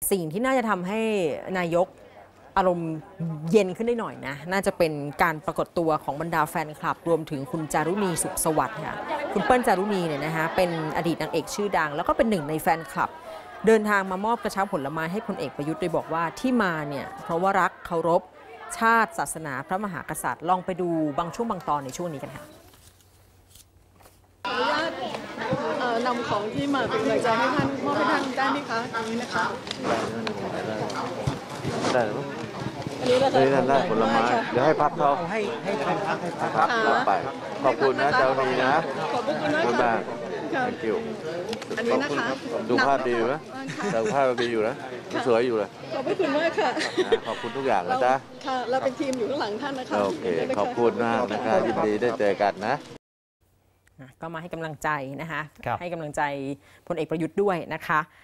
สิ่งที่น่าจะทำให้นายกอารมณ์เย็นขึ้นได้หน่อยนะน่าจะเป็นการปรากฏตัวของบรรดาแฟนคลับรวมถึงคุณจารุณีสุขสวัสดิ์ค่ะคุณเปิ้ลจารุณีเนี่ยนะคะเป็นอดีตนางเอกชื่อดังแล้วก็เป็นหนึ่งในแฟนคลับเดินทางมามอบกระเช้าผลไม้ให้พลเอกประยุทธ์โดยบอกว่าที่มาเนี่ยเพราะว่ารักเคารพชาติศาสนาพระมหากษัตริย์ลองไปดูบางช่วงบางตอนในช่วงนี้กันค่ะขออนุญาตนำของที่มาเป็นกำลังใจให้ท่านมอบให้ท่านได้ไหมคะตรงนี้นะคะได้หรืออันนี้เราจะได้ผลไม้เดี๋ยวให้พักเขาให้พักรับไปขอบคุณนะเจ้าดีนะขอบคุณมากค่ะ thank you อันนี้นะคะดูภาพดีอยู่นะดูภาพดีอยู่นะสวยอยู่เลยขอบคุณมากค่ะขอบคุณทุกอย่างนะจ๊ะค่ะเราเป็นทีมอยู่ข้างหลังท่านนะคะโอเคขอบคุณมากนะครับยินดีได้เจอกันนะก็มาให้กำลังใจนะคะให้กำลังใจพลเอกประยุทธ์ด้วยนะคะ